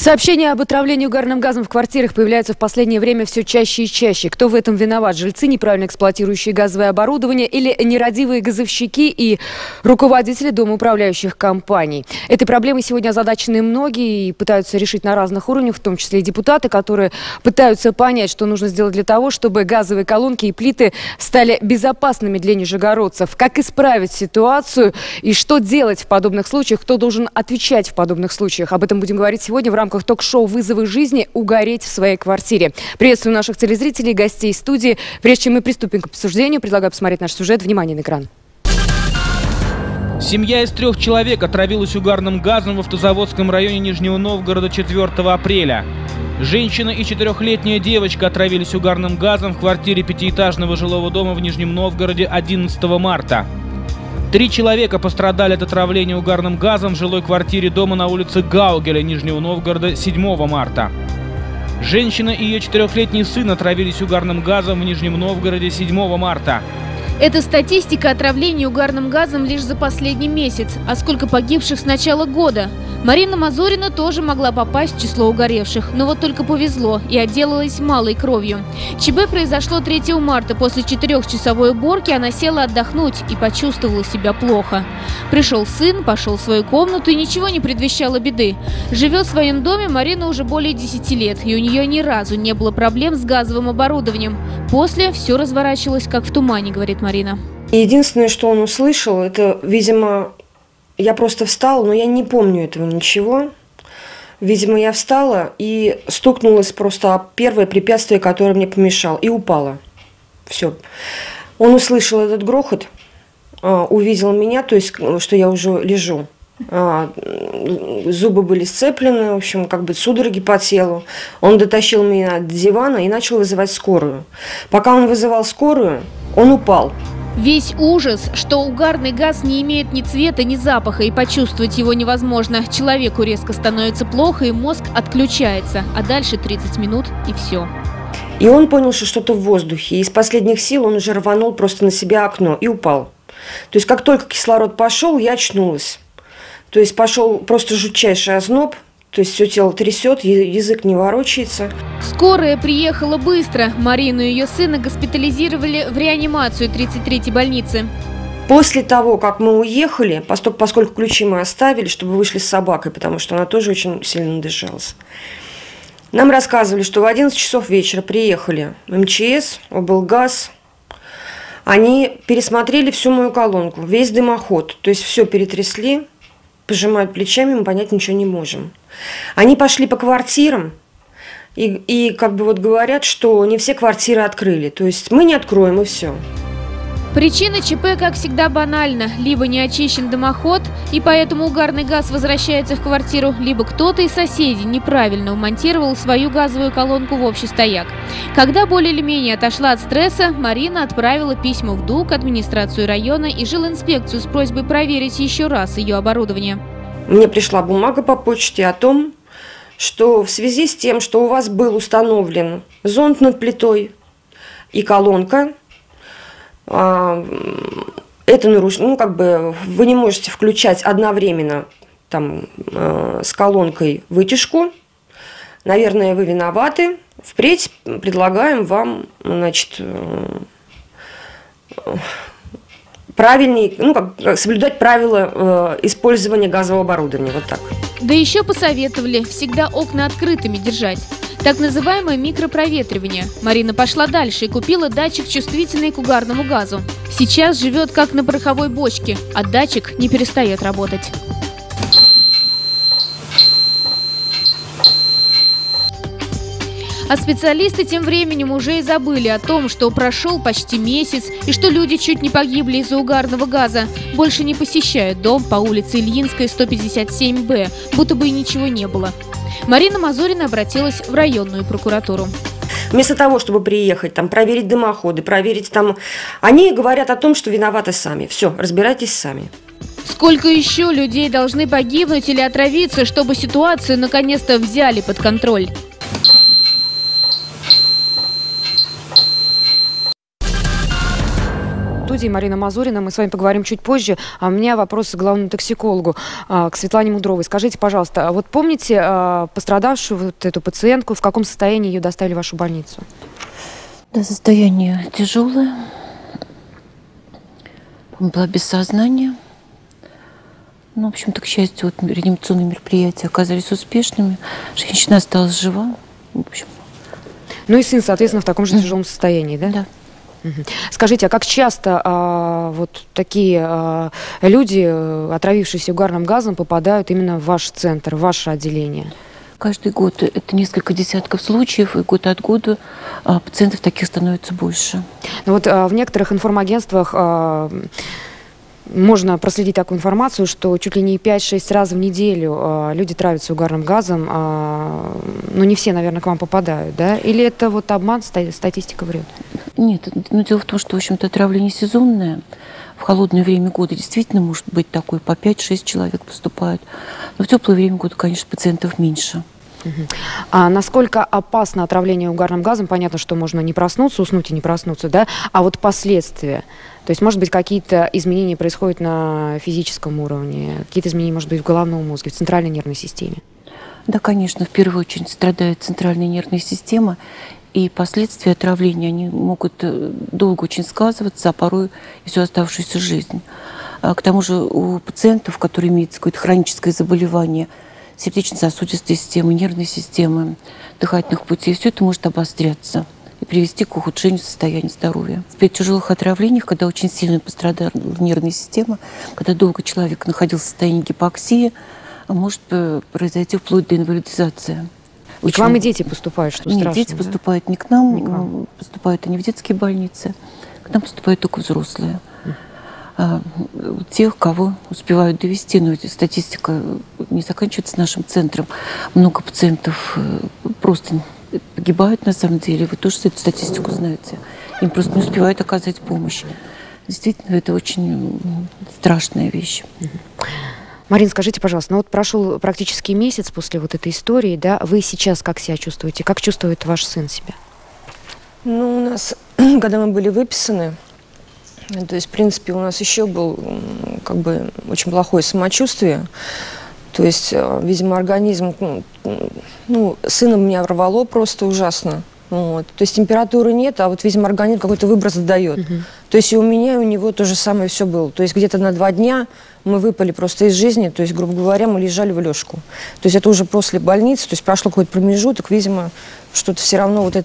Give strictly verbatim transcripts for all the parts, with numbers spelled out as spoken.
Сообщения об отравлении угарным газом в квартирах появляются в последнее время все чаще и чаще. Кто в этом виноват? Жильцы, неправильно эксплуатирующие газовое оборудование, или нерадивые газовщики и руководители домоуправляющих компаний? Этой проблемой сегодня озадачены многие и пытаются решить на разных уровнях, в том числе и депутаты, которые пытаются понять, что нужно сделать для того, чтобы газовые колонки и плиты стали безопасными для нижегородцев. Как исправить ситуацию и что делать в подобных случаях? Кто должен отвечать в подобных случаях? Об этом будем говорить сегодня в рамках ток-шоу «Вызовы жизни. Угореть в своей квартире». Приветствую наших телезрителей, гостей студии. Прежде чем мы приступим к обсуждению, предлагаю посмотреть наш сюжет. Внимание на экран. Семья из трех человек отравилась угарным газом в Автозаводском районе Нижнего Новгорода четвёртого апреля. Женщина и четырехлетняя девочка отравились угарным газом в квартире пятиэтажного жилого дома в Нижнем Новгороде одиннадцатого марта. Три человека пострадали от отравления угарным газом в жилой квартире дома на улице Гаугеля Нижнего Новгорода седьмого марта. Женщина и ее четырехлетний сын отравились угарным газом в Нижнем Новгороде седьмого марта. Это статистика отравления угарным газом лишь за последний месяц. А сколько погибших с начала года? Марина Мазурина тоже могла попасть в число угоревших. Но вот только повезло и отделалась малой кровью. ЧБ произошло третьего марта. После четырехчасовой уборки она села отдохнуть и почувствовала себя плохо. Пришел сын, пошел в свою комнату и ничего не предвещало беды. Живет в своем доме Марина уже более десяти лет. И у нее ни разу не было проблем с газовым оборудованием. После все разворачивалось как в тумане, говорит Марина. Единственное, что он услышал, это, видимо, я просто встала, но я не помню этого ничего. Видимо, я встала и стукнулась просто об первое препятствие, которое мне помешало, и упала. Все. Он услышал этот грохот, увидел меня, то есть, что я уже лежу. Зубы были сцеплены, в общем, как бы судороги по телу. Он дотащил меня до дивана и начал вызывать скорую. Пока он вызывал скорую, он упал. Весь ужас, что угарный газ не имеет ни цвета, ни запаха, и почувствовать его невозможно. Человеку резко становится плохо, и мозг отключается. А дальше тридцать минут, и все. И он понял, что что-то в воздухе. И из последних сил он уже рванул просто на себя окно и упал. То есть, как только кислород пошел, я очнулась. То есть, пошел просто жутчайший озноб. То есть все тело трясет, язык не ворочается. Скорая приехала быстро. Марину и ее сына госпитализировали в реанимацию тридцать третьей больницы. После того, как мы уехали, поскольку ключи мы оставили, чтобы вышли с собакой, потому что она тоже очень сильно надышалась, нам рассказывали, что в одиннадцать часов вечера приехали МЧС, облгаз. Они пересмотрели всю мою колонку, весь дымоход. То есть все перетрясли, пожимают плечами, мы понять ничего не можем. Они пошли по квартирам и, и как бы вот говорят, что не все квартиры открыли. То есть мы не откроем, и все. Причина ЧП, как всегда, банальна. Либо не очищен дымоход, и поэтому угарный газ возвращается в квартиру, либо кто-то из соседей неправильно умонтировал свою газовую колонку в общий стояк. Когда более или менее отошла от стресса, Марина отправила письма в ДУК, администрацию района и жилинспекцию с просьбой проверить еще раз ее оборудование. Мне пришла бумага по почте о том, что в связи с тем, что у вас был установлен зонд над плитой и колонка, это нарушено, ну, как бы вы не можете включать одновременно там, с колонкой вытяжку. Наверное, вы виноваты. Впредь предлагаем вам, значит, правильней, ну, как, соблюдать правила э, использования газового оборудования. Вот так. Да еще посоветовали всегда окна открытыми держать. Так называемое микропроветривание. Марина пошла дальше и купила датчик, чувствительный к угарному газу. Сейчас живет как на пороховой бочке, а датчик не перестает работать. А специалисты тем временем уже и забыли о том, что прошел почти месяц и что люди чуть не погибли из-за угарного газа. Больше не посещают дом по улице Ильинской, сто пятьдесят семь Б, будто бы и ничего не было. Марина Мазурина обратилась в районную прокуратуру. Вместо того, чтобы приехать, там, проверить дымоходы, проверить там, они говорят о том, что виноваты сами. Все, разбирайтесь сами. Сколько еще людей должны погибнуть или отравиться, чтобы ситуацию наконец-то взяли под контроль? студии, Марина Мазурина. Мы с вами поговорим чуть позже. А у меня вопрос к главному токсикологу, к Светлане Мудровой. Скажите, пожалуйста, вот помните пострадавшую, вот эту пациентку, в каком состоянии ее доставили в вашу больницу? Да, состояние тяжелое. Была без сознания. Ну, в общем-то, к счастью, вот реанимационные мероприятия оказались успешными. Женщина осталась жива. В общем. Ну и сын, соответственно, в таком же тяжелом состоянии, да? Да. Угу. Скажите, а как часто а, вот такие а, люди, отравившиеся угарным газом, попадают именно в ваш центр, в ваше отделение? Каждый год это несколько десятков случаев, и год от года а, пациентов таких становится больше. Ну вот а, в некоторых информагентствах а, можно проследить такую информацию, что чуть ли не пять-шесть раз в неделю а, люди травятся угарным газом, а, но не все, наверное, к вам попадают, да? Или это вот обман, статистика врет? Нет, но дело в том, что, в общем-то, отравление сезонное. В холодное время года действительно может быть такое, по пять-шесть человек поступают. Но в теплое время года, конечно, пациентов меньше. Угу. А насколько опасно отравление угарным газом? Понятно, что можно не проснуться, уснуть и не проснуться, да? А вот последствия? То есть, может быть, какие-то изменения происходят на физическом уровне, какие-то изменения, может быть, в головном мозге, в центральной нервной системе? Да, конечно, в первую очередь страдает центральная нервная система, и последствия отравления, они могут долго очень сказываться, а порой и всю оставшуюся жизнь. К тому же у пациентов, которые имеют какое-то хроническое заболевание сердечно-сосудистой системы, нервной системы, дыхательных путей, все это может обостряться и привести к ухудшению состояния здоровья. При тяжелых отравлениях, когда очень сильно пострадала нервная система, когда долго человек находился в состоянии гипоксии, может произойти вплоть до инвалидизации. И очень... к вам и дети поступают, что страшно? Нет, дети да? поступают не к нам, не к вам. Поступают они в детские больницы, к нам поступают только взрослые. А, тех, кого успевают довести, но статистика не заканчивается нашим центром. Много пациентов просто погибают на самом деле, вы тоже эту статистику знаете. Им просто не успевают оказать помощь. Действительно, это очень страшная вещь. Марин, скажите, пожалуйста, ну вот прошел практически месяц после вот этой истории, да, вы сейчас как себя чувствуете? Как чувствует ваш сын себя? Ну, у нас, когда мы были выписаны, то есть, в принципе, у нас еще был как бы очень плохое самочувствие. То есть, видимо, организм, ну, сына меня рвало просто ужасно. Вот. То есть температуры нет, а вот, видимо, организм какой-то выброс дает. Угу. То есть и у меня, и у него то же самое все было. То есть где-то на два дня мы выпали просто из жизни, то есть, грубо говоря, мы лежали в лёжку. То есть это уже после больницы, то есть прошло какой-то промежуток, видимо, что-то все равно вот это,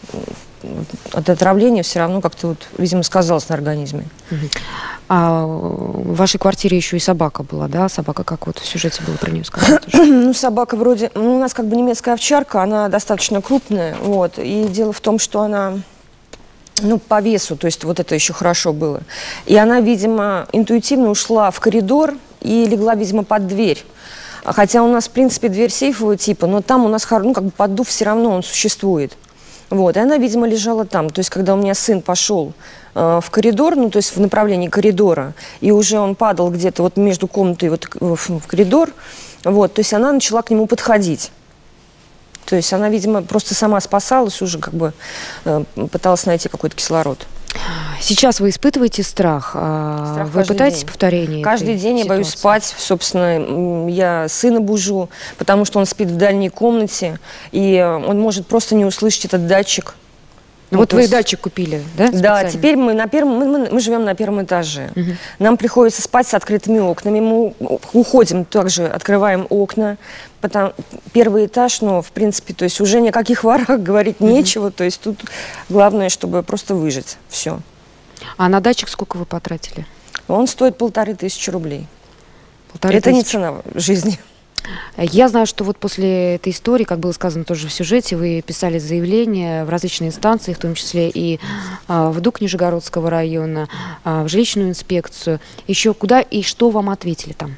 от отравления все равно как-то вот, видимо, сказалось на организме. Угу. А в вашей квартире еще и собака была, да? Собака, как вот в сюжете было про нее сказано? Ну, собака вроде... Ну, у нас как бы немецкая овчарка, она достаточно крупная, вот. И дело в том, что она, ну, по весу, то есть вот это еще хорошо было. И она, видимо, интуитивно ушла в коридор и легла, видимо, под дверь. Хотя у нас, в принципе, дверь сейфового типа, но там у нас, ну, как бы поддув все равно он существует. Вот, и она, видимо, лежала там. То есть, когда у меня сын пошел э, в коридор, ну, то есть в направлении коридора, и уже он падал где-то вот между комнатой вот в, в коридор, вот, то есть она начала к нему подходить. То есть она, видимо, просто сама спасалась уже, как бы э, пыталась найти какой-то кислород. Сейчас вы испытываете страх? страх вы пытаетесь день. повторения? Каждый день ситуации? Я боюсь спать. Собственно, я сына бужу, потому что он спит в дальней комнате, и он может просто не услышать этот датчик. Ну, вот вы есть... датчик купили, да? Да, теперь мы на первом, мы, мы, мы живем на первом этаже. Угу. Нам приходится спать с открытыми окнами. Мы уходим, также открываем окна. Потому, первый этаж, но, в принципе, то есть уже ни о каких ворах говорить угу. нечего. То есть тут главное, чтобы просто выжить. Все. А на датчик сколько вы потратили? Он стоит полторы тысячи рублей. Полторы Это тысячи. не цена жизни. Я знаю, что вот после этой истории, как было сказано тоже в сюжете, вы писали заявления в различные инстанции, в том числе и а, в ДУК Нижегородского района, а, в жилищную инспекцию. Еще куда и что вам ответили там?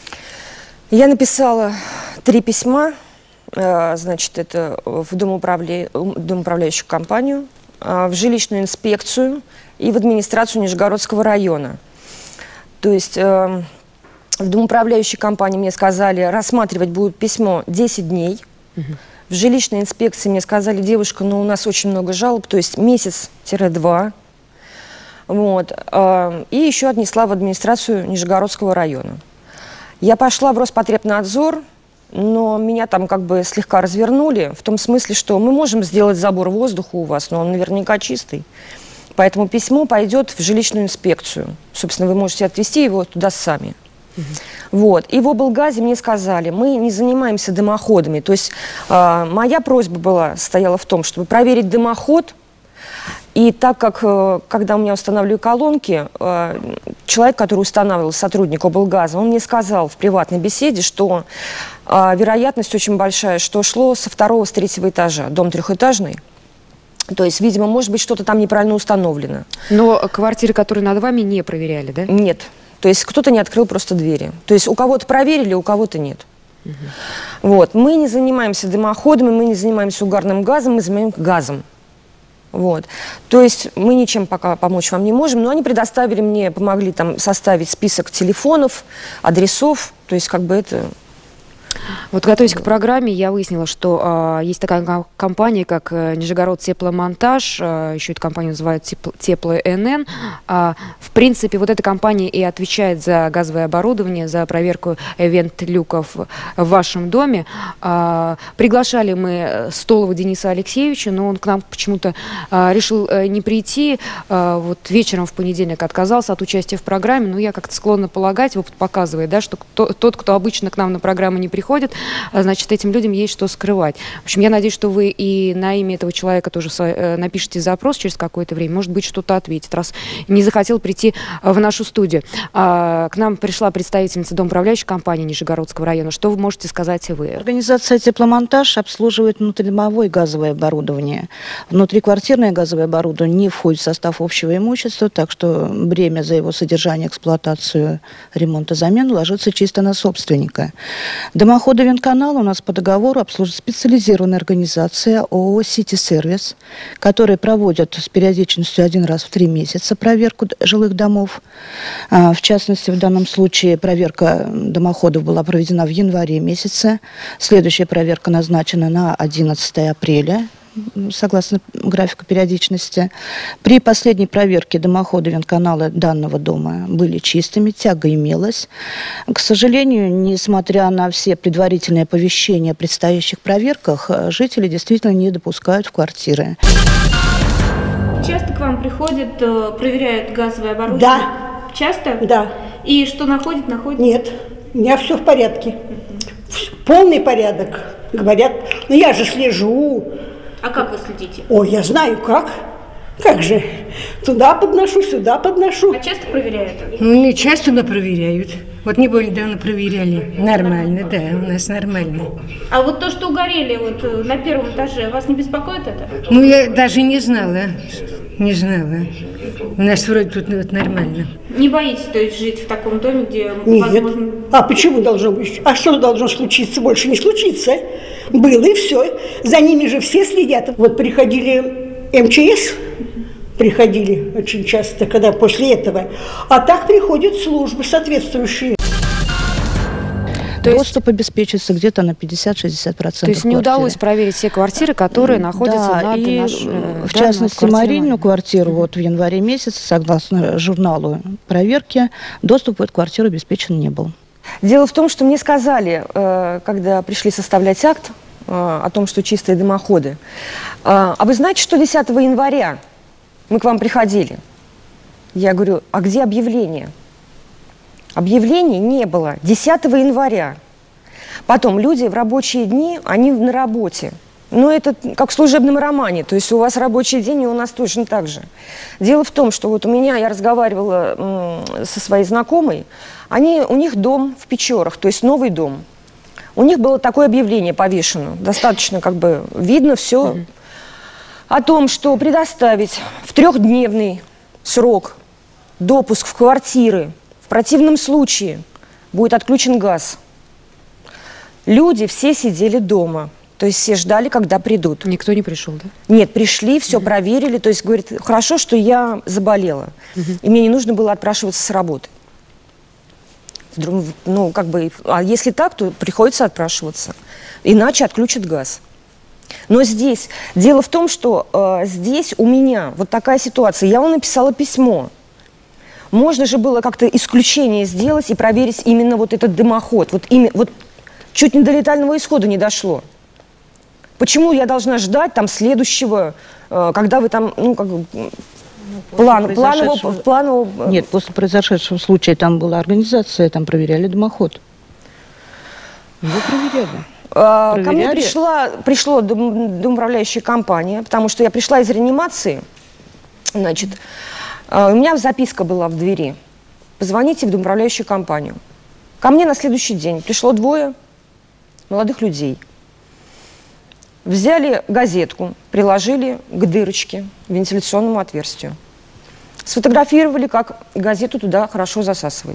Я написала три письма, а, значит, это в домоуправля... домоуправляющую компанию, а, в жилищную инспекцию и в администрацию Нижегородского района. То есть... А, в домоуправляющей компании мне сказали, рассматривать будут письмо десять дней. Угу. В жилищной инспекции мне сказали, девушка, ну у нас очень много жалоб, то есть месяц-два. Вот. И еще отнесла в администрацию Нижегородского района. Я пошла в Роспотребнадзор, но меня там как бы слегка развернули, в том смысле, что мы можем сделать забор воздуха у вас, но он наверняка чистый. Поэтому письмо пойдет в жилищную инспекцию. Собственно, вы можете отвезти его туда сами. Угу. Вот. И в облгазе мне сказали, мы не занимаемся дымоходами. То есть э, моя просьба была, состояла в том, чтобы проверить дымоход. И так как, э, когда у меня устанавливали колонки, э, человек, который устанавливал, сотрудник облгаза, он мне сказал в приватной беседе, что э, вероятность очень большая, что шло со второго, с третьего этажа, дом трехэтажный. То есть, видимо, может быть, что-то там неправильно установлено. Но квартиры, которые над вами, не проверяли, да? Нет. То есть кто-то не открыл просто двери. То есть у кого-то проверили, у кого-то нет. Угу. Вот. Мы не занимаемся дымоходами, мы не занимаемся угарным газом, мы занимаемся газом. Вот. То есть мы ничем пока помочь вам не можем, но они предоставили мне, помогли там составить список телефонов, адресов. То есть как бы это... Вот, готовясь к программе, я выяснила, что э, есть такая компания, как э, Нижегород Тепломонтаж, э, еще эту компанию называют Тепло, Тепло-эн эн. Э, в принципе, вот эта компания и отвечает за газовое оборудование, за проверку вент-люков в вашем доме. Э, приглашали мы Столова Дениса Алексеевича, но он к нам почему-то э, решил э, не прийти. Э, вот вечером в понедельник отказался от участия в программе, но я как-то склонна полагать, опыт показывает, да, что кто, тот, кто обычно к нам на программу не приходит, приходят, значит, этим людям есть что скрывать. В общем, я надеюсь, что вы и на имя этого человека тоже напишите запрос через какое-то время, может быть, что-то ответит, раз не захотел прийти в нашу студию. К нам пришла представительница домоуправляющей компании Нижегородского района. Что вы можете сказать и вы? Организация «Тепломонтаж» обслуживает внутридомовое газовое оборудование. Внутриквартирное газовое оборудование не входит в состав общего имущества, так что бремя за его содержание, эксплуатацию, ремонт и замену ложится чисто на собственника. Дымоходы Венканала у нас по договору обслуживает специализированная организация ООО «Сити-сервис», которая проводит с периодичностью один раз в три месяца проверку жилых домов. В частности, в данном случае проверка дымоходов была проведена в январе месяце. Следующая проверка назначена на одиннадцатое апреля. Согласно графику периодичности. При последней проверке дымохода Венканала данного дома были чистыми, тяга имелась. К сожалению, несмотря на все предварительные оповещения о предстоящих проверках, жители действительно не допускают в квартиры. Часто к вам приходят, проверяют газовое оборудование? Да. Часто? Да. И что находят, находят? Нет, у меня все в порядке. Полный порядок. Говорят, ну я же слежу. А как вы следите? Ой, я знаю как. Как же? Туда подношу, сюда подношу. А часто проверяют? Ну, не часто, но проверяют. Вот не более давно проверяли. Нормально, да, у нас нормально. А вот то, что угорели вот на первом этаже, вас не беспокоит это? Ну, я даже не знала. Не знала. У нас вроде тут вот нормально. Не боитесь, то есть, жить в таком доме, где Нет. возможно... А почему должно быть? А что должно случиться? Больше не случится. Было и все. За ними же все следят. Вот приходили эм че эс, приходили очень часто, когда после этого. А так приходят службы соответствующие. То Доступ есть, обеспечивается где-то на пятьдесят-шестьдесят процентов. То есть не квартиры. удалось проверить все квартиры, которые находятся да, над и наш, в да, частности, Маринину квартиру вот в январе месяце, согласно журналу проверки, доступ в эту квартиру обеспечен не был. Дело в том, что мне сказали, когда пришли составлять акт о том, что чистые дымоходы, а вы знаете, что десятого января мы к вам приходили? Я говорю, а где объявление? Объявлений не было. десятого января. Потом люди в рабочие дни, они на работе. Но это как в служебном романе. То есть у вас рабочий день, и у нас точно так же. Дело в том, что вот у меня, я разговаривала со своей знакомой, они, у них дом в Печорах, то есть новый дом. У них было такое объявление повешено. Достаточно как бы видно все mm-hmm. о том, что предоставить в трехдневный срок допуск в квартиры. В противном случае будет отключен газ. Люди все сидели дома. То есть все ждали, когда придут. Никто не пришел, да? Нет, пришли, все угу. проверили. То есть, говорит, хорошо, что я заболела. Угу. И мне не нужно было отпрашиваться с работы. Ну, как бы, а если так, то приходится отпрашиваться. Иначе отключат газ. Но здесь, дело в том, что э, здесь у меня вот такая ситуация. Я вам написала письмо. Можно же было как-то исключение сделать и проверить именно вот этот дымоход. Вот, ими, вот чуть не до летального исхода не дошло. Почему я должна ждать там следующего, э, когда вы там, ну, как бы, ну, план, планового, планового... Нет, после произошедшего случая там была организация, там проверяли дымоход. Его проверяли. Ко мне пришла, пришла домоуправляющая компания, потому что я пришла из реанимации, значит, у меня записка была в двери. Позвоните в домоуправляющую компанию. Ко мне на следующий день пришло двое молодых людей. Взяли газетку, приложили к дырочке, вентиляционному отверстию. Сфотографировали, как газету туда хорошо засасывает.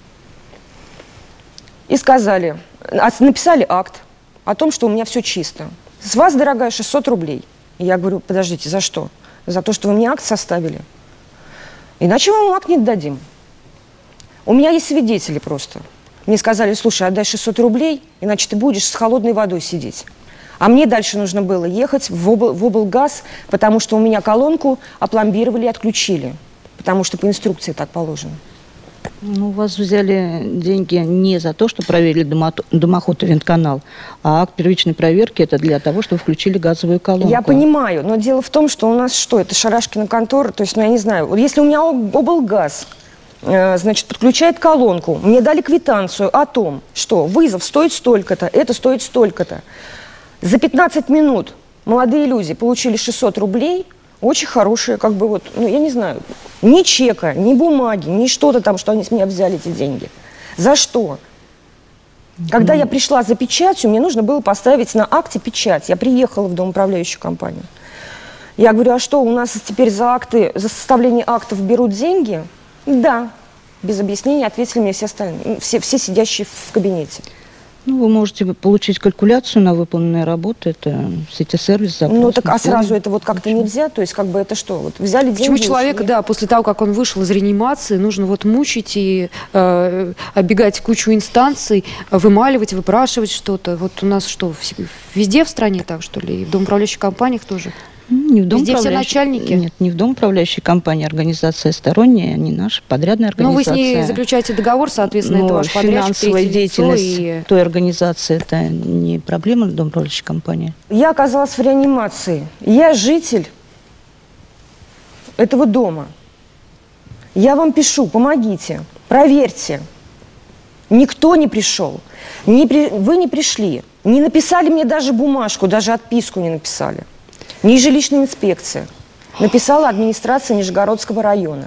И сказали, написали акт о том, что у меня все чисто. С вас, дорогая, шестьсот рублей. И я говорю, подождите, за что? За то, что вы мне акт составили. Иначе мы вам акт не дадим. У меня есть свидетели просто. Мне сказали, слушай, отдай шестьсот рублей, иначе ты будешь с холодной водой сидеть. А мне дальше нужно было ехать в, обл в облгаз, потому что у меня колонку опломбировали и отключили. Потому что по инструкции так положено. Ну, у вас взяли деньги не за то, что проверили дымоход и вентканал, а акт первичной проверки – это для того, чтобы включили газовую колонку. Я понимаю, но дело в том, что у нас что, это Шарашкина контора, то есть, ну, я не знаю, вот если у меня облгаз, э, значит, подключает колонку, мне дали квитанцию о том, что вызов стоит столько-то, это стоит столько-то. За пятнадцать минут молодые люди получили шестьсот рублей, очень хорошие, как бы вот, ну, я не знаю, ни чека, ни бумаги, ни что-то там, что они с меня взяли эти деньги. За что? Когда я пришла за печатью, мне нужно было поставить на акте печать. Я приехала в домоуправляющую компанию. Я говорю, а что, у нас теперь за акты, за составление актов берут деньги? Да. Без объяснения ответили мне все остальные, все, все сидящие в кабинете. Ну, вы можете получить калькуляцию на выполненные работы, это сети-сервис, запрос. Ну, так, а сразу это вот как-то нельзя? То есть, как бы это что? Вот взяли деньги... Почему человека, да, после того, как он вышел из реанимации, нужно вот мучить и э, оббегать кучу инстанций, вымаливать, выпрашивать что-то? Вот у нас что, везде в стране так, что ли? И в домоуправляющих компаниях тоже? Не в дом Везде все начальники? Нет, не в домоуправляющей компании, организация сторонняя, не наша, подрядная организация. Ну, вы с ней заключаете договор, соответственно, но это ваш подрядчик, финансовая деятельность и... той организации, это не проблема домоуправляющей компании. Я оказалась в реанимации. Я житель этого дома. Я вам пишу, помогите, проверьте. Никто не пришел. Не при... Вы не пришли. Не написали мне даже бумажку, даже отписку не написали. Ни жилищная инспекция. Написала администрация Нижегородского района.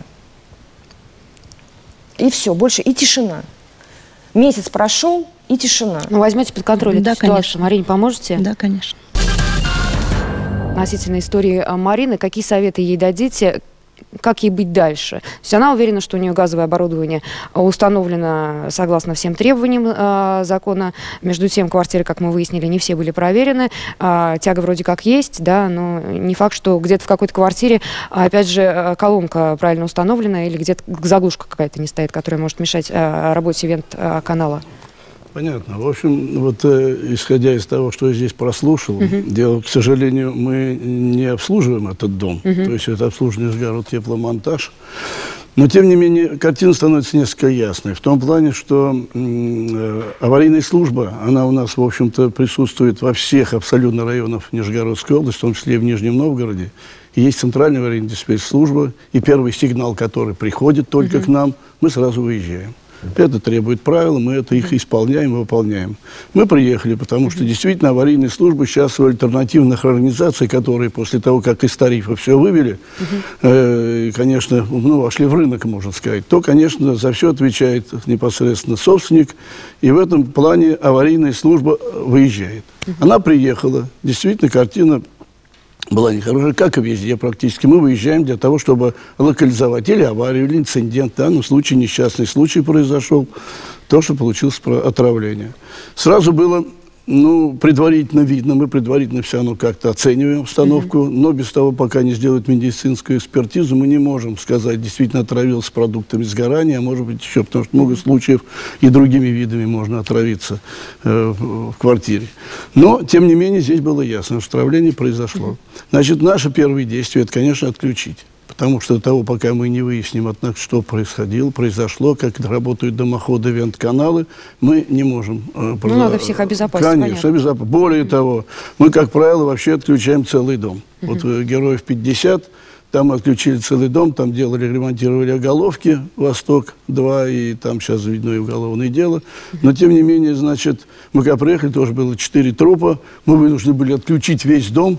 И все, больше, и тишина. Месяц прошел, и тишина. Ну, возьмете под контроль да, эту ситуацию. Конечно. Марине, поможете? Да, конечно. Относительно истории Марины, какие советы ей дадите? Как ей быть дальше? То есть она уверена, что у нее газовое оборудование установлено согласно всем требованиям э, закона. Между тем, квартиры, как мы выяснили, не все были проверены. Э, тяга вроде как есть, да, но не факт, что где-то в какой-то квартире, опять же, колонка правильно установлена или где-то заглушка какая-то не стоит, которая может мешать э, работе вент-канала. Понятно. В общем, вот э, исходя из того, что я здесь прослушал, uh-huh. дело, к сожалению, мы не обслуживаем этот дом. Uh-huh. То есть это обслуживание Нижегород-Тепломонтаж. Но, тем не менее, картина становится несколько ясной. В том плане, что э, аварийная служба, она у нас, в общем-то, присутствует во всех абсолютно районах Нижегородской области, в том числе и в Нижнем Новгороде. И есть центральная аварийная диспетчер-служба, и первый сигнал, который приходит только uh-huh. к нам, мы сразу выезжаем. Это требует правил, мы это их исполняем и выполняем. Мы приехали, потому что действительно аварийные службы сейчас у альтернативных организаций, которые после того, как из тарифа все вывели, э, конечно, ну, вошли в рынок, можно сказать, то, конечно, за все отвечает непосредственно собственник, и в этом плане аварийная служба выезжает. Она приехала, действительно, картина была нехорошая, как и везде практически. Мы выезжаем для того, чтобы локализовать или аварию, или инцидент. В данном случае несчастный случай произошел, то, что получилось отравление. Сразу было Ну, предварительно видно, мы предварительно все равно как-то оцениваем обстановку, mm-hmm. но без того, пока не сделают медицинскую экспертизу, мы не можем сказать, действительно отравился продуктами сгорания, а может быть еще, потому что много случаев и другими видами можно отравиться э, в, в квартире. Но, тем не менее, здесь было ясно, что отравление произошло. Mm-hmm. Значит, наше первое действие, это, конечно, отключить. Потому что до того, пока мы не выясним, однако, что происходило, произошло, как работают дымоходы, вент-каналы, мы не можем... Э, ну, надо всех обезопасить, конечно, обезопасить. Более того, мы, как правило, вообще отключаем целый дом. Uh-huh. Вот э, Героев пятьдесят, там отключили целый дом, там делали, ремонтировали оголовки, Восток-два, и там сейчас видно и уголовное дело. Но, тем не менее, значит, мы когда приехали, тоже было четыре трупа, мы вынуждены были отключить весь дом,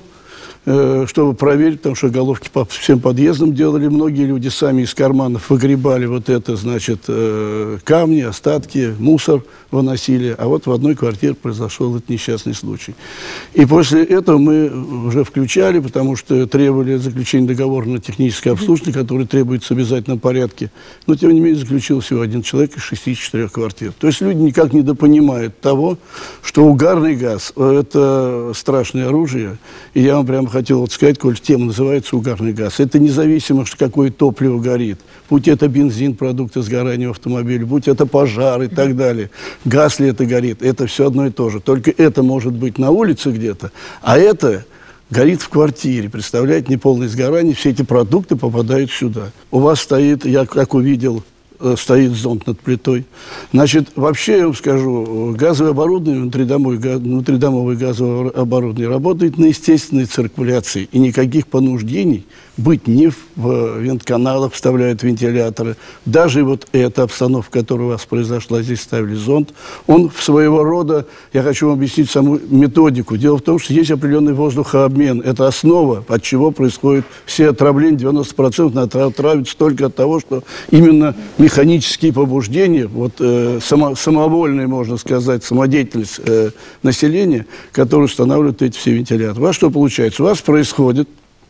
чтобы проверить, потому что головки по всем подъездам делали. Многие люди сами из карманов выгребали вот это, значит, камни, остатки, мусор выносили. А вот в одной квартире произошел этот несчастный случай. И после этого мы уже включали, потому что требовали заключения договора на техническое обслуживание, который требуется в обязательном порядке. Но, тем не менее, заключил всего один человек из шестидесяти четырёх квартир. То есть люди никак недопонимают того, что угарный газ – это страшное оружие. И я вам прямо хотел вот сказать, коль тема называется угарный газ. Это независимо, что какое топливо горит. Будь это бензин, продукты сгорания в автомобиле, будь это пожар и так далее. Газ ли это горит, это все одно и то же. Только это может быть на улице где-то, а это горит в квартире. Представляете, неполное сгорание, все эти продукты попадают сюда. У вас стоит, я как увидел, стоит зонт над плитой. Значит, вообще, я вам скажу, газовое оборудование, внутридомовое, внутридомовое газовое оборудование работает на естественной циркуляции. И никаких понуждений быть ни в вент-каналах, вставляют вентиляторы. Даже вот эта обстановка, которая у вас произошла, здесь ставили зонт, он в своего рода, я хочу вам объяснить саму методику. Дело в том, что есть определенный воздухообмен. Это основа, от чего происходит все отравления, девяносто процентов отравится только от того, что именно механические побуждения, вот э, само, самовольная, можно сказать, самодеятельность э, населения, которая устанавливает эти все вентиляторы. У вас что получается? У вас происходит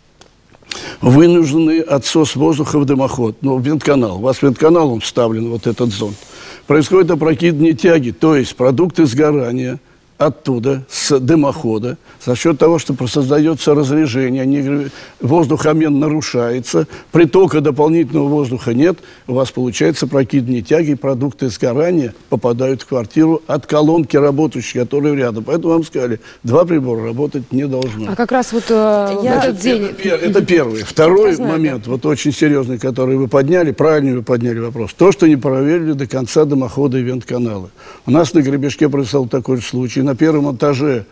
вынужденный отсос воздуха в дымоход, ну, в вент-канал. У вас в вент-канал он вставлен, вот этот зонд. Происходит опрокидывание тяги, то есть продукты сгорания оттуда, с дымохода, за счет того, что создается разрежение, они, воздухообмен нарушается, притока дополнительного воздуха нет, у вас получается прокидывание тяги, и продукты сгорания попадают в квартиру от колонки работающей, которая рядом. Поэтому вам сказали, два прибора работать не должно. А как раз вот э, я... этот день... Это, это первый. Второй момент, вот очень серьезный, который вы подняли, правильно вы подняли вопрос. То, что не проверили до конца дымохода и вент-каналы. У нас на Гребешке произошел такой случай. На первом этаже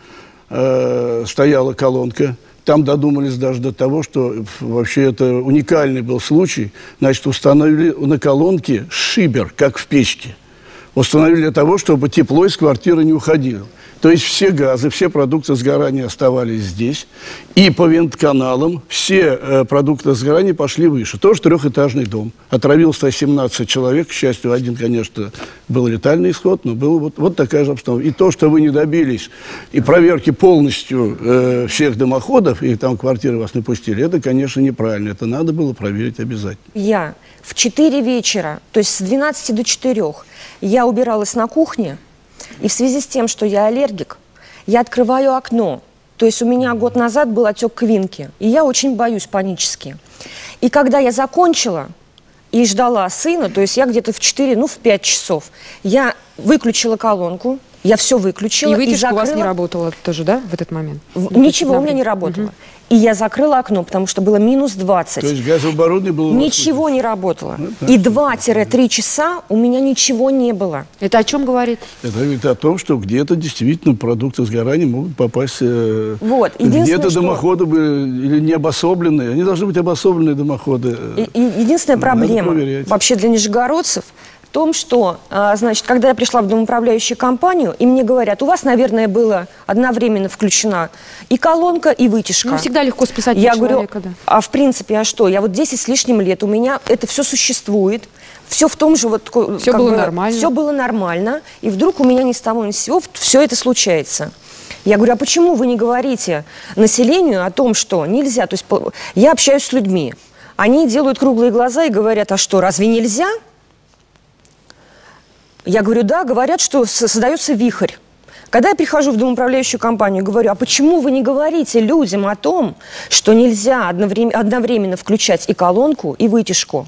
э, стояла колонка. Там додумались даже до того, что вообще это уникальный был случай. Значит, установили на колонке шибер, как в печке. Установили для того, чтобы тепло из квартиры не уходило. То есть все газы, все продукты сгорания оставались здесь. И по вент-каналам все э, продукты сгорания пошли выше. Тоже трехэтажный дом. Отравилось семнадцать человек. К счастью, один, конечно, был летальный исход, но была вот, вот такая же обстановка. И то, что вы не добились и проверки полностью э, всех дымоходов, и там квартиры вас не пустили, это, конечно, неправильно. Это надо было проверить обязательно. Я в четыре вечера, то есть с двенадцати до четырёх, я убиралась на кухне. И в связи с тем, что я аллергик, я открываю окно. То есть у меня год назад был отек квинки. И я очень боюсь панически. И когда я закончила и ждала сына, то есть я где-то в четыре, ну в пять часов, я выключила колонку, я все выключила. И вытяжка и закрыла... у вас не работала тоже, да, в этот момент? В... Ничего у меня не работало. Угу. И я закрыла окно, потому что было минус двадцать. То есть газовое оборудование было... Ничего не работало. Ну, и два-три часа у меня ничего не было. Это о чем говорит? Это говорит о том, что где-то действительно продукты сгорания могут попасть... Э, вот. Где-то что... дымоходы были или не обособленные. Они должны быть обособленные дымоходы. И, и единственная проблема вообще для нижегородцев в том, что, значит, когда я пришла в домоуправляющую компанию, и мне говорят, у вас, наверное, было одновременно включена и колонка, и вытяжка. Ну, всегда легко списать я говорю, человека, да. А в принципе, а что? Я вот десять с лишним лет, у меня это все существует, все в том же вот... Все было бы, нормально. Все было нормально, и вдруг у меня ни с того ни с сего все это случается. Я говорю, а почему вы не говорите населению о том, что нельзя? То есть я общаюсь с людьми, они делают круглые глаза и говорят, а что, разве нельзя? Я говорю, да, говорят, что создается вихрь. Когда я прихожу в домоуправляющую компанию, говорю, а почему вы не говорите людям о том, что нельзя одновременно, одновременно включать и колонку, и вытяжку?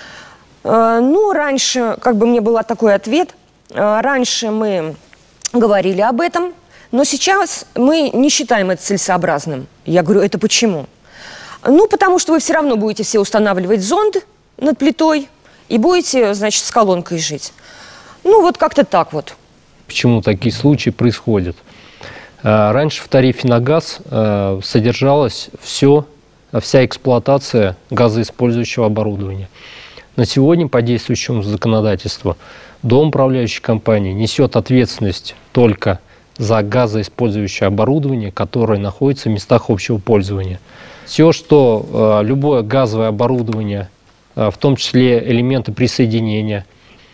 Э, ну, раньше, как бы мне был такой ответ, э, раньше мы говорили об этом, но сейчас мы не считаем это целесообразным. Я говорю, это почему? Ну, потому что вы все равно будете все устанавливать зонд над плитой и будете, значит, с колонкой жить. Ну, вот как-то так вот. Почему такие случаи происходят? Раньше в тарифе на газ содержалась все, вся эксплуатация газоиспользующего оборудования. На сегодня по действующему законодательству домоуправляющая компания несет ответственность только за газоиспользующее оборудование, которое находится в местах общего пользования. Все, что э, любое газовое оборудование, э, в том числе элементы присоединения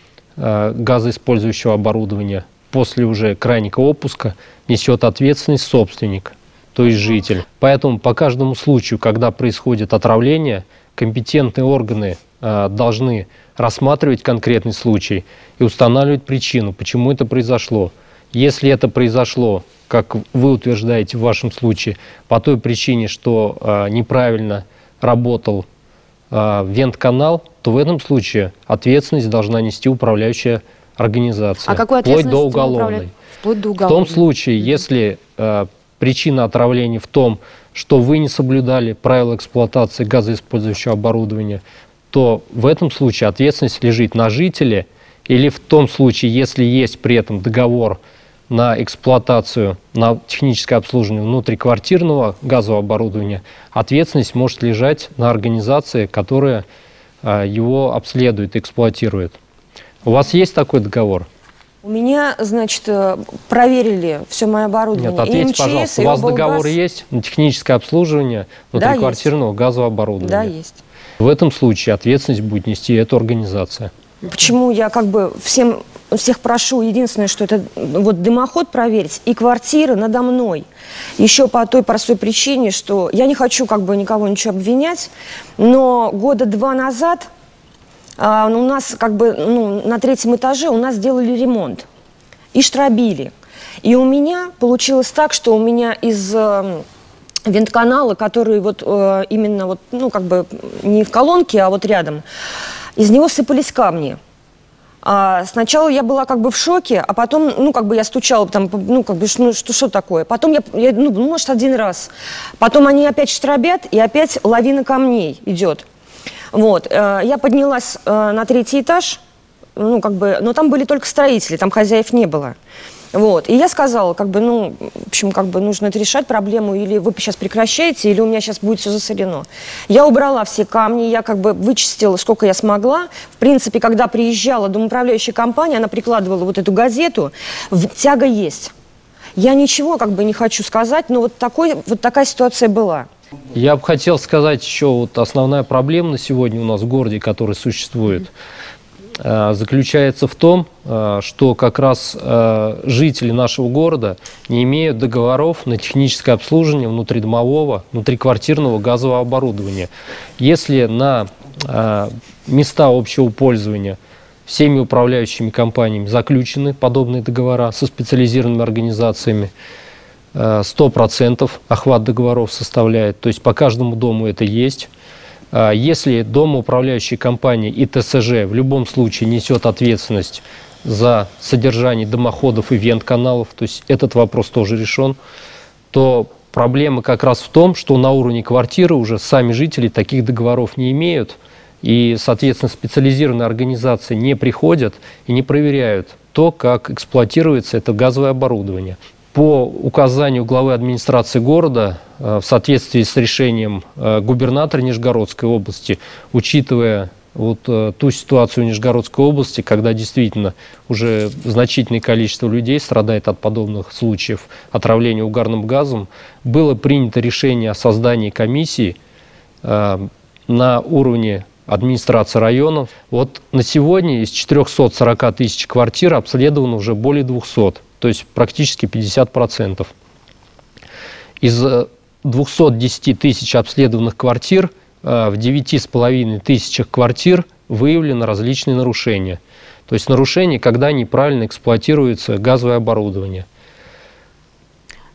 э, газоиспользующего оборудования, после уже крайнего опуска несет ответственность собственник, то есть житель. Поэтому по каждому случаю, когда происходит отравление, компетентные органы э, должны рассматривать конкретный случай и устанавливать причину, почему это произошло. Если это произошло, как вы утверждаете в вашем случае, по той причине, что э, неправильно работал э, вент-канал, то в этом случае ответственность должна нести управляющая организация. А какую вплоть до уголовной. Вплоть до уголовной. В том случае, mm-hmm. если э, причина отравления в том, что вы не соблюдали правила эксплуатации газоиспользующего оборудования, то в этом случае ответственность лежит на жителе, или в том случае, если есть при этом договор на эксплуатацию, на техническое обслуживание внутриквартирного газового оборудования, ответственность может лежать на организации, которая э, его обследует, эксплуатирует. У вас есть такой договор? У меня, значит, проверили все мое оборудование. Нет, ответьте, МЧС, пожалуйста, у вас договор есть на техническое обслуживание внутриквартирного да, газового оборудования? Да, есть. В этом случае ответственность будет нести эта организация. Почему я как бы всем, всех прошу, единственное, что это вот дымоход проверить и квартира надо мной. Еще по той простой причине, что я не хочу как бы никого ничего обвинять, но года два назад а, у нас как бы ну, на третьем этаже у нас делали ремонт и штробили. И у меня получилось так, что у меня из э, вент-канала, который вот э, именно вот, ну как бы не в колонке, а вот рядом, из него сыпались камни. А сначала я была как бы в шоке, а потом, ну, как бы я стучала, там, ну, как бы, ну, что, что такое? Потом я, я, ну, может, один раз. Потом они опять штробят, и опять лавина камней идет. Вот. Я поднялась на третий этаж, ну, как бы, но там были только строители, там хозяев не было. Вот. И я сказала, как бы, ну, в общем, как бы нужно это решать проблему, или вы сейчас прекращаете, или у меня сейчас будет все засорено. Я убрала все камни, я как бы вычистила, сколько я смогла. В принципе, когда приезжала домоуправляющая компания, она прикладывала вот эту газету, тяга есть. Я ничего как бы не хочу сказать, но вот, такой, вот такая ситуация была. Я бы хотел сказать еще, вот основная проблема на сегодня у нас в городе, которая существует, заключается в том, что как раз жители нашего города не имеют договоров на техническое обслуживание внутридомового, внутриквартирного газового оборудования. Если на места общего пользования всеми управляющими компаниями заключены подобные договора со специализированными организациями, сто процентов охват договоров составляет, то есть по каждому дому это есть. Если домоуправляющая компания и ТСЖ в любом случае несет ответственность за содержание дымоходов и вент-каналов, то есть этот вопрос тоже решен, то проблема как раз в том, что на уровне квартиры уже сами жители таких договоров не имеют, и, соответственно, специализированные организации не приходят и не проверяют то, как эксплуатируется это газовое оборудование. По указанию главы администрации города, в соответствии с решением губернатора Нижегородской области, учитывая вот ту ситуацию в Нижегородской области, когда действительно уже значительное количество людей страдает от подобных случаев отравления угарным газом, было принято решение о создании комиссии на уровне администрации районов. Вот на сегодня из четырёхсот сорока тысяч квартир обследовано уже более двухсот. То есть практически пятьдесят процентов. Из двухсот десяти тысяч обследованных квартир в девяти с половиной тысячах квартир выявлены различные нарушения. То есть нарушения, когда неправильно эксплуатируется газовое оборудование.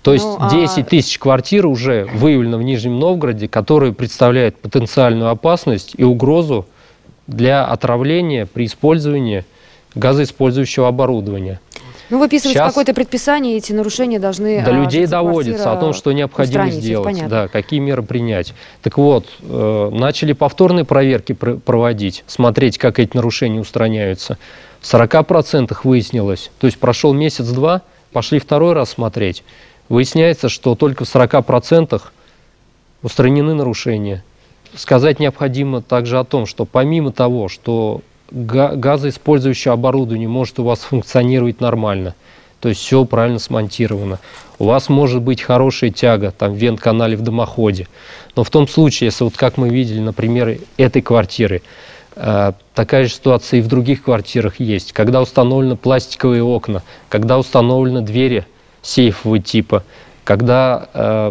То есть ну, десять тысяч квартир уже выявлено в Нижнем Новгороде, которые представляют потенциальную опасность и угрозу для отравления при использовании газоиспользующего оборудования. Ну, выписывать какое-то предписание, эти нарушения должны... До людей доводится о том, что необходимо сделать, да, какие меры принять. Так вот, э, начали повторные проверки пр проводить, смотреть, как эти нарушения устраняются. В сорока процентах выяснилось, то есть прошел месяц-два, пошли второй раз смотреть. Выясняется, что только в сорока процентах устранены нарушения. Сказать необходимо также о том, что помимо того, что газоиспользующее оборудование может у вас функционировать нормально, то есть все правильно смонтировано. У вас может быть хорошая тяга там, в вент-канале в дымоходе. Но в том случае, если вот как мы видели на примере этой квартиры, э, такая же ситуация и в других квартирах есть. Когда установлены пластиковые окна, когда установлены двери сейфового типа, когда э,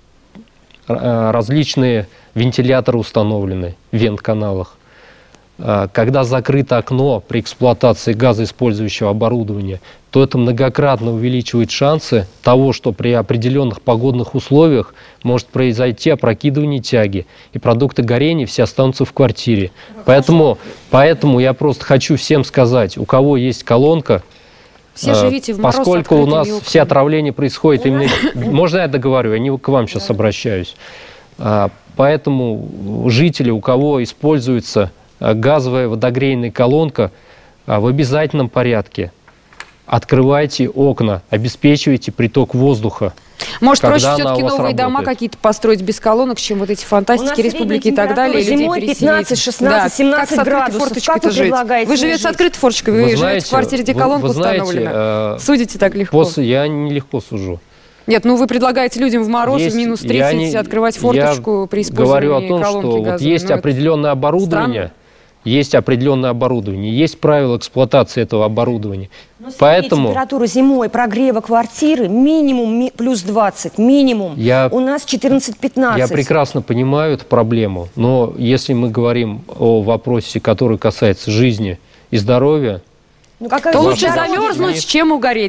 э, различные вентиляторы установлены в вент-каналах, когда закрыто окно при эксплуатации газоиспользующего оборудования, то это многократно увеличивает шансы того, что при определенных погодных условиях может произойти опрокидывание тяги, и продукты горения все останутся в квартире. Поэтому, поэтому я просто хочу всем сказать, у кого есть колонка, все живите в мороз, поскольку у нас все отравления происходят именно... Можно я договорю? Я не к вам сейчас обращаюсь. Поэтому жители, у кого используется газовая водогрейная колонка, в обязательном порядке открывайте окна, обеспечивайте приток воздуха. Может, проще все-таки новые дома какие-то построить без колонок, чем вот эти фантастики, республики и так далее, и людей переселить. пятнадцать, шестнадцать, семнадцать градусов. Как вы предлагаете? Вы живете с открытой форточкой, вы, вы живете в квартире, где колонка установлена. Судите так легко. После, я нелегко сужу. Нет, ну вы предлагаете людям в мороз, есть, в минус тридцать не, открывать форточку при использовании колонки. Я говорю о том, что вот есть ну, определенное оборудование, странно. Есть определенное оборудование, есть правила эксплуатации этого оборудования. Но поэтому температура зимой прогрева квартиры минимум ми, плюс двадцать, минимум. Я, У нас четырнадцать-пятнадцать. Я прекрасно понимаю эту проблему, но если мы говорим о вопросе, который касается жизни и здоровья, ну, то лучше замерзнуть, чем угореть.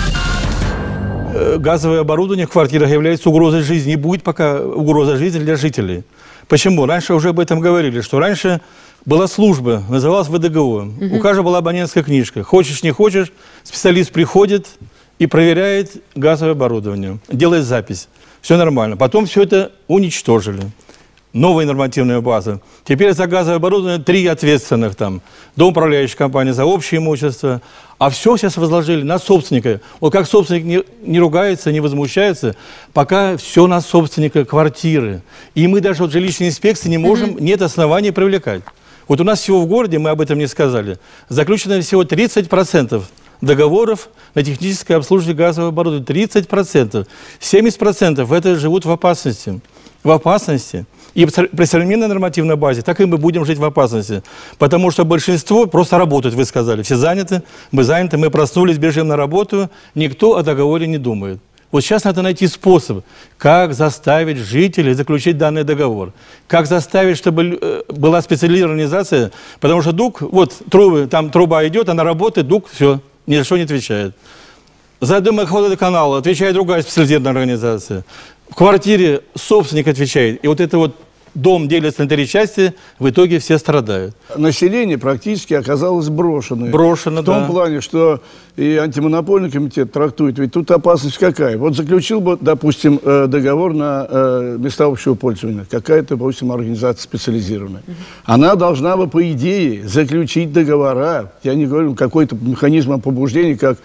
Газовое оборудование в квартирах является угрозой жизни, и будет пока угроза жизни для жителей. Почему? Раньше уже об этом говорили, что раньше была служба, называлась вэ дэ гэ о. Угу. У каждого была абонентская книжка. Хочешь, не хочешь, специалист приходит и проверяет газовое оборудование, делает запись. Все нормально. Потом все это уничтожили. Новая нормативная база. Теперь за газовое оборудование три ответственных там. Домоуправляющая компания за общее имущество. А все сейчас возложили на собственника. Вот как собственник не, не ругается, не возмущается, пока все на собственника квартиры. И мы даже вот жилищной инспекции не можем, mm-hmm. нет оснований привлекать. Вот у нас всего в городе, мы об этом не сказали, заключено всего тридцать процентов договоров на техническое обслуживание газового оборудования. тридцать процентов. семьдесят процентов это живут в опасности. В опасности. И при современной нормативной базе так и мы будем жить в опасности. Потому что большинство просто работают, вы сказали. Все заняты, мы заняты, мы проснулись, бежим на работу. Никто о договоре не думает. Вот сейчас надо найти способ, как заставить жителей заключить данный договор. Как заставить, чтобы была специализированная организация. Потому что ДУК, вот трубы, там труба идет, она работает, ДУК, все, ни за что не отвечает. За дымоходоканал отвечает другая специализированная организация. В квартире собственник отвечает. И вот это вот дом делится на три части, в итоге все страдают. Население практически оказалось брошенное. Брошено, В том да. плане, что и антимонопольный комитет трактует, ведь тут опасность какая? Вот заключил бы, допустим, договор на места общего пользования, какая-то, допустим, организация специализированная. Она должна бы, по идее, заключить договора. Я не говорю, какой-то механизм побуждения, как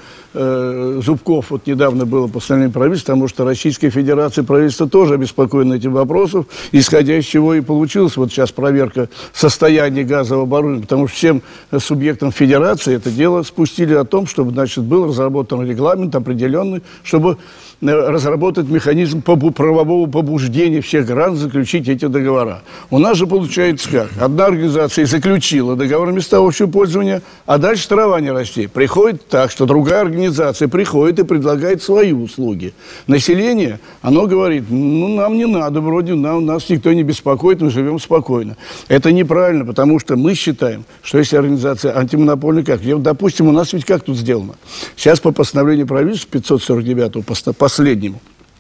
э, Зубков, вот недавно было постановление правительства, потому что Российская Федерация правительство тоже обеспокоено этим вопросом, исходя из чего и получилась вот сейчас проверка состояния газового оборудования, потому что всем субъектам Федерации это дело спустили о том, чтобы, значит, был разработан регламент определенный, чтобы разработать механизм правового побуждения всех граждан заключить эти договора. У нас же получается как? Одна организация заключила договор места общего пользования, а дальше трава не растет. Приходит так, что другая организация приходит и предлагает свои услуги. Население, оно говорит, ну, нам не надо, вроде нам, нас никто не беспокоит, мы живем спокойно. Это неправильно, потому что мы считаем, что если организация антимонопольная, как, допустим, у нас ведь как тут сделано? Сейчас по постановлению правительства пятьсот сорок девятого, по последнему,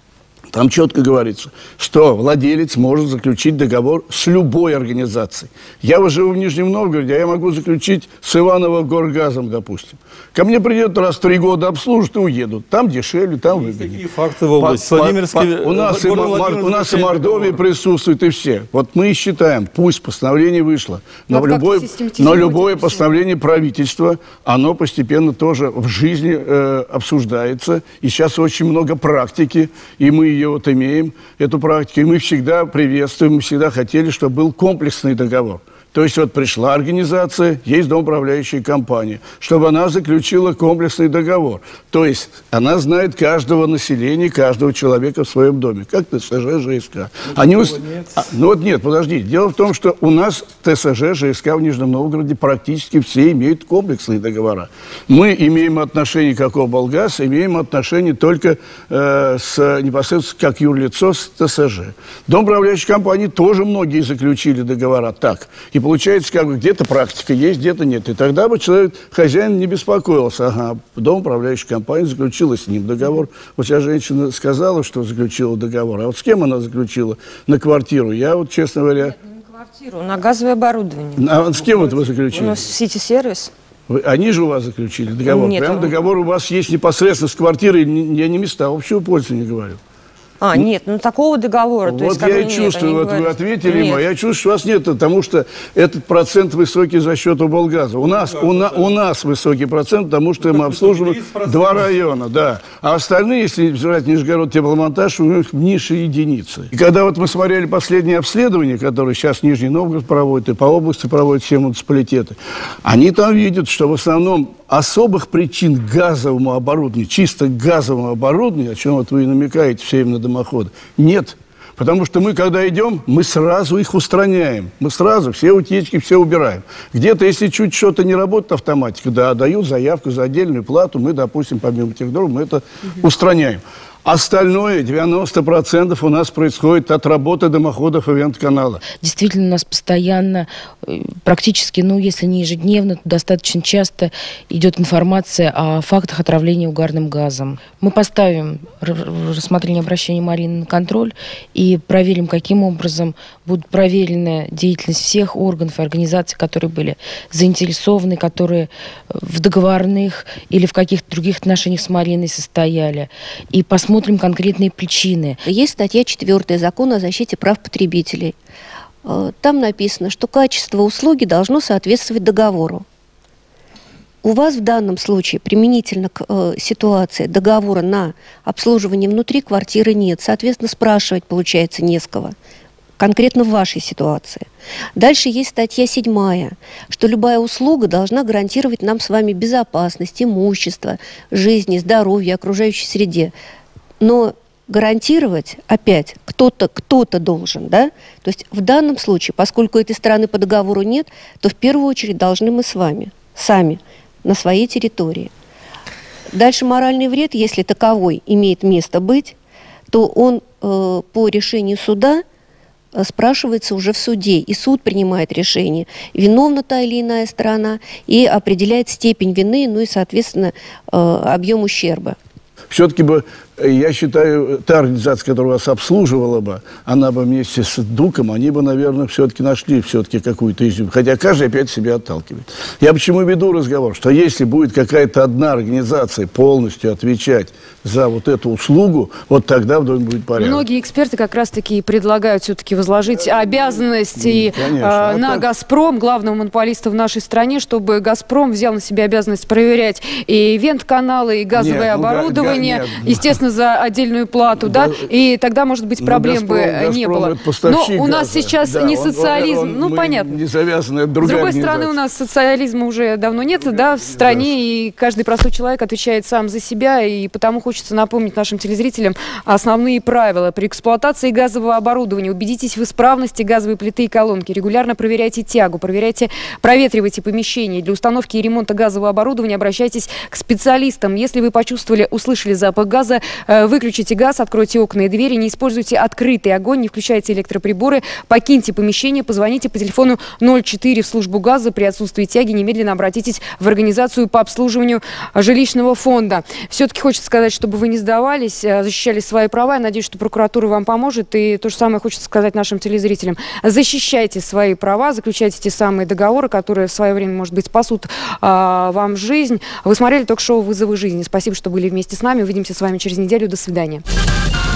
Там четко говорится, что владелец может заключить договор с любой организацией. Я вот живу в Нижнем Новгороде, а я могу заключить с Иваново Горгазом, допустим. Ко мне придет раз в три года обслужат и уедут. Там дешевле, там выгоднее. Такие факты в области. По, Владимирский, по, по, у нас, и, у нас и Мордовия присутствует, и все. Вот мы и считаем, пусть постановление вышло, но, любой, но любое постановление правительства, оно постепенно тоже в жизни э, обсуждается. И сейчас очень много практики, и мы ее вот имеем, эту практику, и мы всегда приветствуем, мы всегда хотели, чтобы был комплексный договор. То есть вот пришла организация, есть домоуправляющая компания, чтобы она заключила комплексный договор. То есть она знает каждого населения, каждого человека в своем доме, как ТСЖ, ЖСК. Они ус... а, ну вот нет, подождите. Дело в том, что у нас ТСЖ, ЖСК в Нижнем Новгороде практически все имеют комплексные договора. Мы имеем отношение, как облгаз, имеем отношение только э, с, непосредственно как юрлицо с ТСЖ. Домоуправляющие компании тоже многие заключили договора так. И получается, как бы где-то практика есть, где-то нет. И тогда бы человек, хозяин, не беспокоился. Ага, дом управляющей компании заключила с ним договор. Вот сейчас женщина сказала, что заключила договор. А вот с кем она заключила? На квартиру. Я вот, честно говоря... Нет, не на квартиру, на газовое оборудование. А с кем вот вы заключили? У нас Сити-сервис. Они же у вас заключили договор? Нет. Прям договор у вас есть непосредственно с квартирой. Я не места общего пользования говорю. А, нет, ну такого договора. Вот то есть, я и чувствую, вот вы ответили ему, я чувствую, что у вас нет, потому что этот процент высокий за счет облгаза. У нас, у, на, у нас высокий процент, потому что мы обслуживаем два района, да. А остальные, если брать Нижегород тепломонтаж, у них низшие единицы. И когда вот мы смотрели последние обследования, которые сейчас Нижний Новгород проводит, и по области проводят все муниципалитеты, они там видят, что в основном особых причин к газовому оборудованию, чисто к газовому оборудованию, о чем вот вы и намекаете все время на дымоходы, нет. Потому что мы, когда идем, мы сразу их устраняем. Мы сразу все утечки, все убираем. Где-то, если чуть что-то не работает автоматика, да, дают заявку за отдельную плату, мы, допустим, помимо тех дров, мы это угу. устраняем. Остальное, девяносто процентов у нас происходит от работы дымоходов и вент-канала. Действительно, у нас постоянно, практически, ну, если не ежедневно, то достаточно часто идет информация о фактах отравления угарным газом. Мы поставим рассмотрение обращения Марины на контроль и проверим, каким образом будет проверена деятельность всех органов и организаций, которые были заинтересованы, которые в договорных или в каких-то других отношениях с Мариной состояли. И посмотрим, Смотрим конкретные причины. Есть статья четвёртая Закона о защите прав потребителей. Там написано, что качество услуги должно соответствовать договору. У вас в данном случае применительно к э, ситуации договора на обслуживание внутри квартиры нет. Соответственно, спрашивать получается не с кого. Конкретно в вашей ситуации. Дальше есть статья седьмая, что любая услуга должна гарантировать нам с вами безопасность, имущество, жизни, здоровье, окружающей среде. Но гарантировать опять кто-то кто-то должен, да? То есть в данном случае, поскольку этой стороны по договору нет, то в первую очередь должны мы с вами, сами, на своей территории. Дальше моральный вред, если таковой имеет место быть, то он э, по решению суда спрашивается уже в суде, и суд принимает решение, виновна та или иная сторона, и определяет степень вины, ну и, соответственно, э, объем ущерба. Все-таки бы, я считаю, та организация, которая вас обслуживала бы, она бы вместе с ДУКом, они бы, наверное, все-таки нашли все-таки какую-то изюминку. Хотя каждый опять себя отталкивает. Я почему веду разговор? Что если будет какая-то одна организация полностью отвечать за вот эту услугу, вот тогда в доме будет порядок. Многие эксперты как раз-таки предлагают все-таки возложить обязанность и, Конечно, э, на так... «Газпром», главного монополиста в нашей стране, чтобы «Газпром» взял на себя обязанность проверять и вент-каналы, и газовое нет, оборудование, нет, естественно, за отдельную плату, да, да, и тогда, может быть, проблем ну, Газпром, бы не было. Но у нас газа. сейчас да, не социализм, он, он, ну, понятно. Не завязаны, это другая С другой стороны, у нас социализма уже давно нет, да, в стране, да. И каждый простой человек отвечает сам за себя, и потому хочется напомнить нашим телезрителям основные правила. При эксплуатации газового оборудования убедитесь в исправности газовой плиты и колонки. Регулярно проверяйте тягу, проверяйте, проветривайте помещение. Для установки и ремонта газового оборудования обращайтесь к специалистам. Если вы почувствовали, услышали запах газа, Выключите газ, откройте окна и двери, не используйте открытый огонь, не включайте электроприборы, покиньте помещение, позвоните по телефону ноль четыре в службу газа. При отсутствии тяги немедленно обратитесь в организацию по обслуживанию жилищного фонда. Все-таки хочется сказать, чтобы вы не сдавались, защищали свои права. Я надеюсь, что прокуратура вам поможет. И то же самое хочется сказать нашим телезрителям. Защищайте свои права, заключайте те самые договоры, которые в свое время, может быть, спасут а, вам жизнь. Вы смотрели ток-шоу «Вызовы жизни». Спасибо, что были вместе с нами. Увидимся с вами через неделю. До свидания.